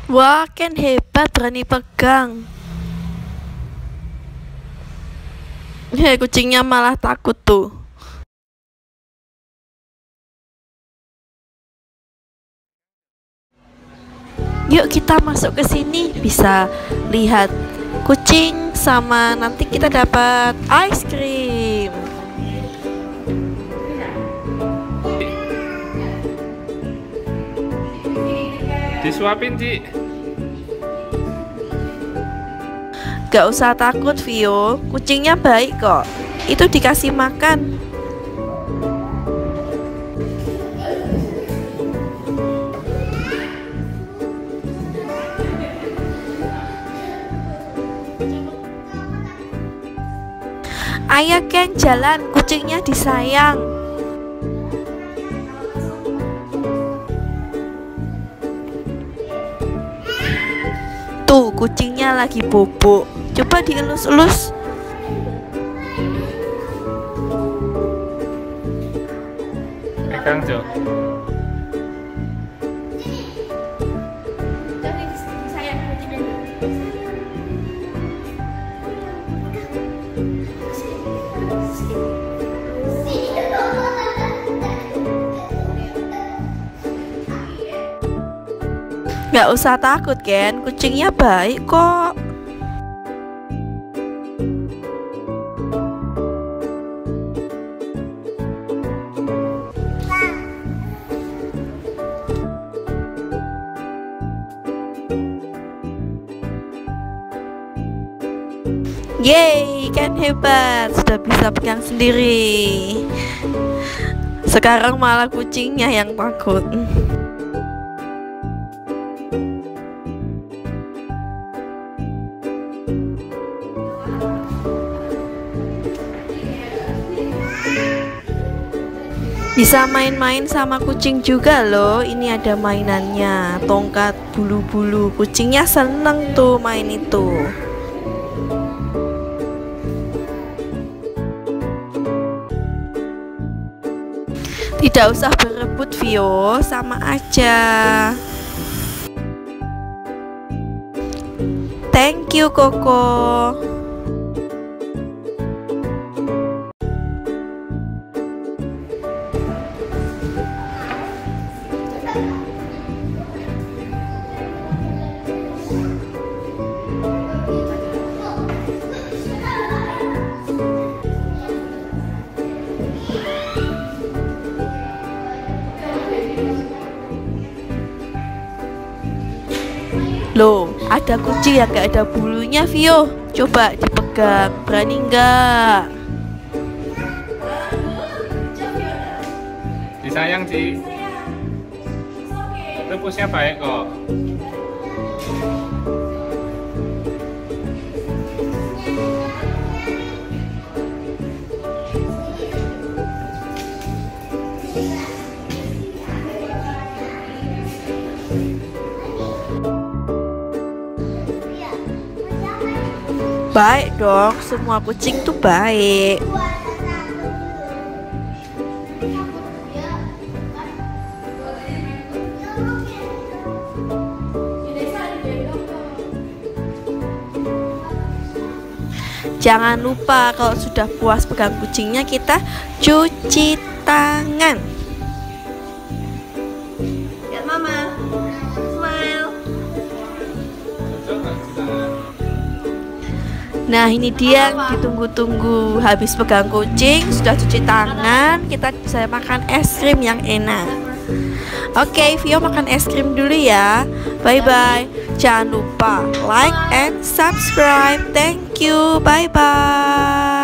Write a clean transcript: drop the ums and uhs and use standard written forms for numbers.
Wah, Ken hebat berani pegang. Kucingnya malah takut tuh. Yuk kita masuk ke sini, bisa lihat kucing sama nanti kita dapat ice cream. Disuapin, Ci. Gak usah takut, Vio. Kucingnya baik kok. Itu dikasih makan. Ayo Ken, jalan. Kucingnya disayang. Tuh, kucingnya lagi bobok. Coba dielus-elus. Pegang, Jo. Gak usah takut Ken, kucingnya baik kok. Yeay, Ken hebat, sudah bisa pegang sendiri. Sekarang malah kucingnya yang takut. Bisa main-main sama kucing juga loh. Ini ada mainannya, tongkat bulu-bulu. Kucingnya seneng tuh main itu. Tidak usah berebut, Vio, sama aja. Thank you, Koko. Loh, ada kucing yang gak ada bulunya, Vio. Coba dipegang, berani nggak? Disayang, Ci. Tepusnya baik kok. Baik dong, semua kucing tuh baik. Jangan lupa kalau sudah puas pegang kucingnya, kita cuci tangan. Lihat mama, smile. Nah, ini dia yang ditunggu-tunggu. Habis pegang kucing, sudah cuci tangan, kita bisa makan es krim yang enak. Oke, Vio makan es krim dulu ya. Bye-bye. Jangan lupa like and subscribe. Thank you. Bye-bye.